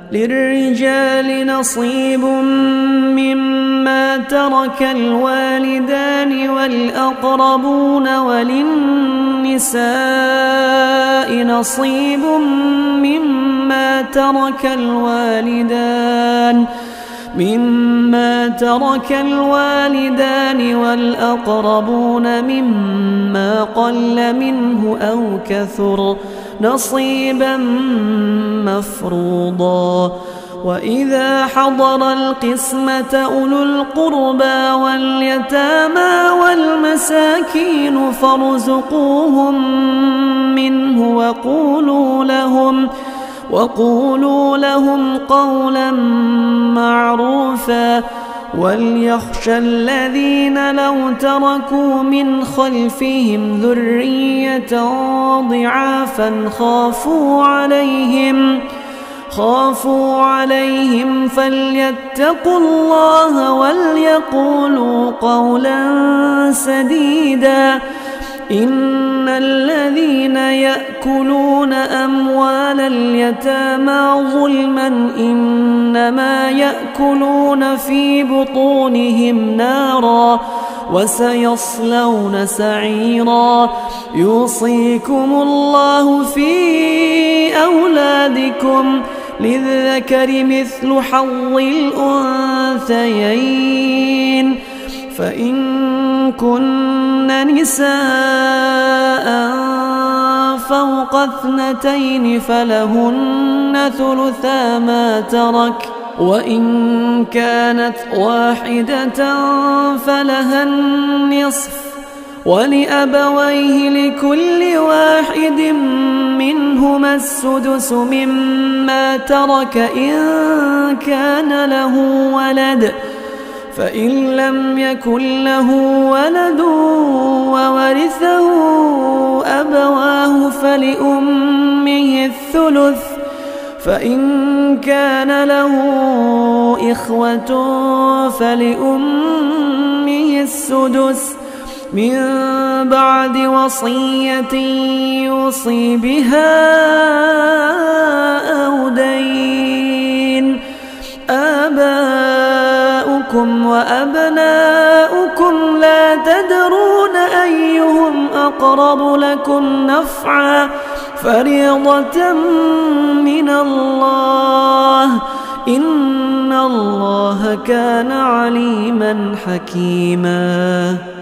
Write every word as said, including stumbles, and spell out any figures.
للرجال نصيب مما ترك الوالدان والأقربون وللنساء نصيب مما ترك الوالدان مما ترك الوالدان والأقربون مما قل منه أو كثر نصيبا مفروضا. وإذا حضر القسمة أولو القربى واليتامى والمساكين فارزقوهم منه وقولوا لهم وقولوا لهم قولا معروفا. وليخشى الذين لو تركوا من خلفهم ذرية ضعافا خافوا عليهم خافوا عليهم فليتقوا الله وليقولوا قولا سديدا. إن الذين يأكلون أموال اليتامى ظلما إنما يأكلون في بطونهم نارا وسيصلون سعيرا. يوصيكم الله في أولادكم للذكر مثل حظ الأنثيين. فإن كن نساء فوق اثنتين فلهن ثلثا ما ترك وإن كانت واحدة فلها النصف ولأبويه لكل واحد منهما السدس مما ترك إن كان له ولد. فإن لم يكن له ولد وورثه أبواه فلأمه الثلث. فإن كان له إخوة فلأمه السدس من بعد وصية يوصي بها أو دين. آباؤكم وأبناؤكم لا تدرون أيهم أقرب لكم نفعا فريضة من الله إن الله كان عليما حكيما.